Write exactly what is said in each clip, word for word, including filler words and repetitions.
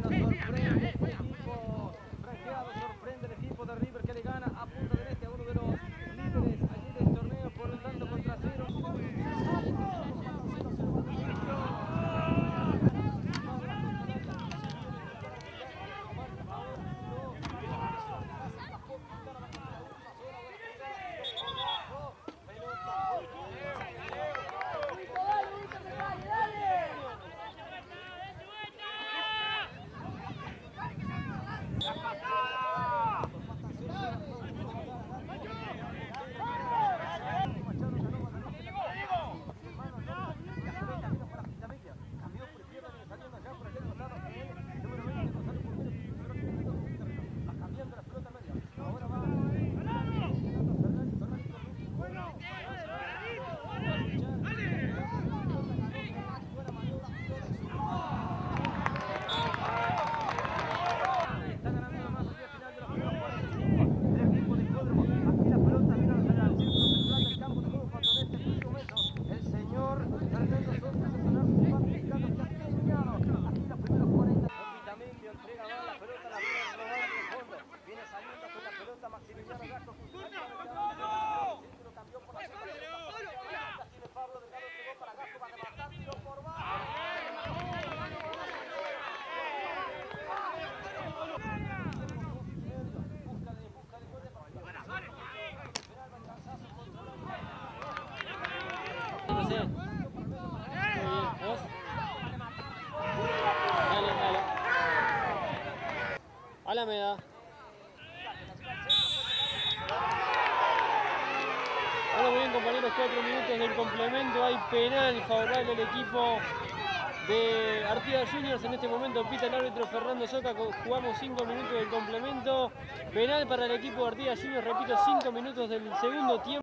sorprende el equipo franqueado, sorprende el equipo de River que le gana a Punta del Este a uno de los líderes allí del torneo por un tanto contra cero. No sé. Muy bien, ¿vos? Dale, dale. Alameda. Ahora muy bien, compañeros, cuatro minutos del complemento. Hay penal favorable al equipo de Artigas Juniors. En este momento pita el árbitro Fernando Soca. Jugamos cinco minutos del complemento. Penal para el equipo de Artigas Juniors. Repito, cinco minutos del segundo tiempo.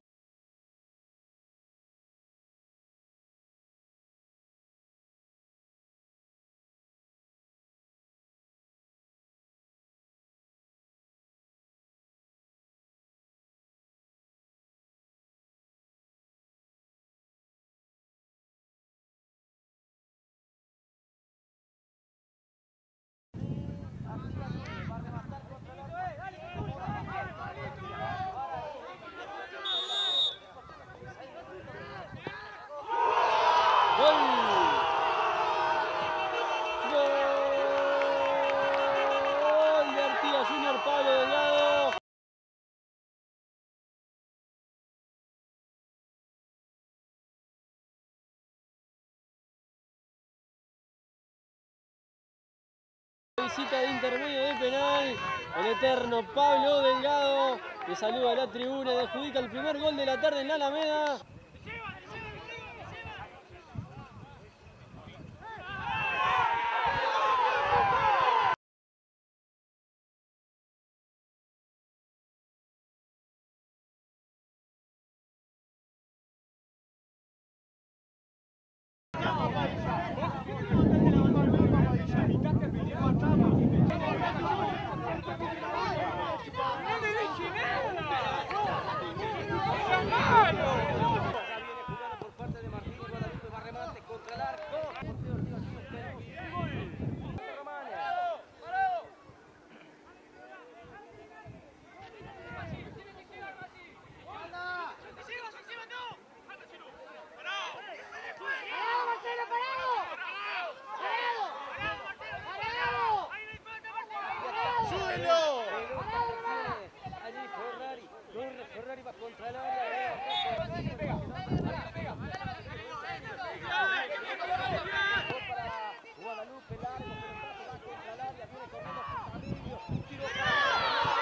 ¡Gol! ¡Gol de Artigas Juniors, Pablo Delgado! Visita de intermedio de penal, el eterno Pablo Delgado, que saluda a la tribuna y adjudica el primer gol de la tarde en la Alameda. Allí Ferrari, Ferrari va contra el área. Guadalupe largo, pero va contra el área, viene corriendo Camillo, tiro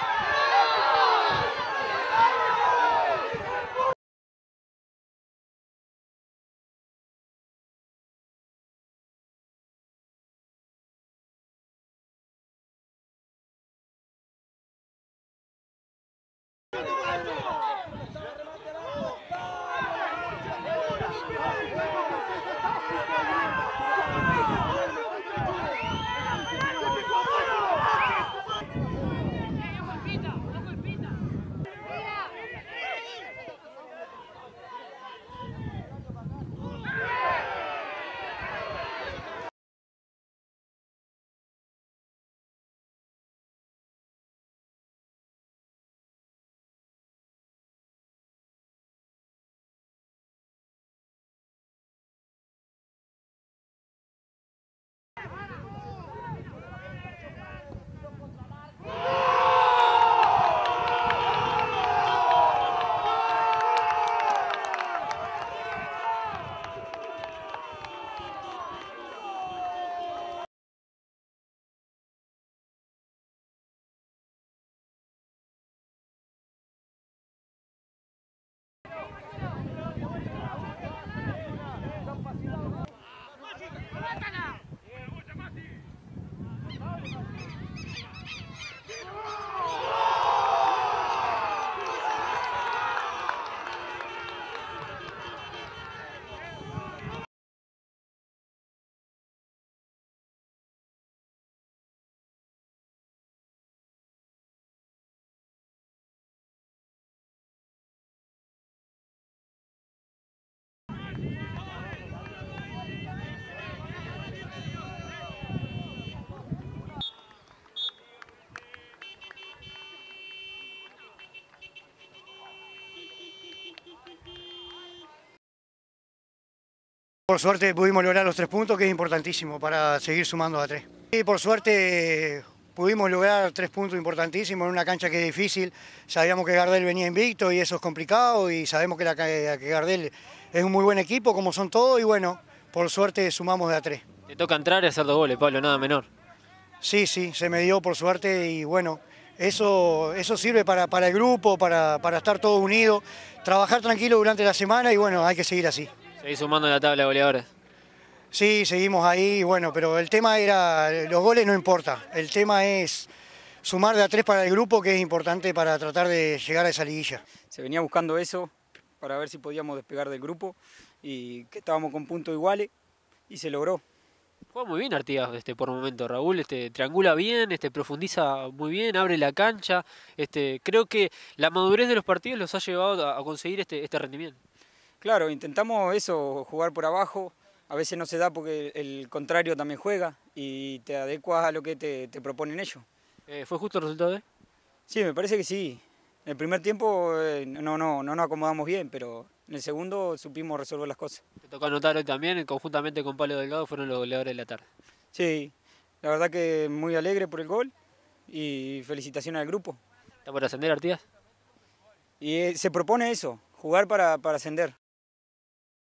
Por suerte pudimos lograr los tres puntos, que es importantísimo para seguir sumando a tres. Y por suerte pudimos lograr tres puntos importantísimos en una cancha que es difícil. Sabíamos que Gardel venía invicto y eso es complicado, y sabemos que, la, que Gardel es un muy buen equipo, como son todos, y bueno, por suerte sumamos de a tres. Te toca entrar y hacer dos goles, Pablo, nada menor. Sí, sí, se me dio por suerte, y bueno, eso, eso sirve para, para el grupo, para, para estar todos unidos, trabajar tranquilo durante la semana, y bueno, hay que seguir así. Seguís sumando en la tabla de goleadores. Sí, seguimos ahí, bueno, pero el tema era, los goles no importa, el tema es sumar de a tres para el grupo, que es importante para tratar de llegar a esa liguilla. Se venía buscando eso para ver si podíamos despegar del grupo y que estábamos con puntos iguales, y se logró. Juega muy bien Artigas este, por momento, Raúl, este, triangula bien, este, profundiza muy bien, abre la cancha. Este, creo que la madurez de los partidos los ha llevado a, a conseguir este, este rendimiento. Claro, intentamos eso, jugar por abajo, a veces no se da porque el contrario también juega y te adecuas a lo que te, te proponen ellos. Eh, ¿Fue justo el resultado de? Sí, me parece que sí. En el primer tiempo eh, no, no, no nos acomodamos bien, pero en el segundo supimos resolver las cosas. Te tocó anotar hoy también, conjuntamente con Pablo Delgado fueron los goleadores de la tarde. Sí, la verdad que muy alegre por el gol y felicitaciones al grupo. ¿Está por ascender Artigas? Y eh, se propone eso, jugar para, para ascender.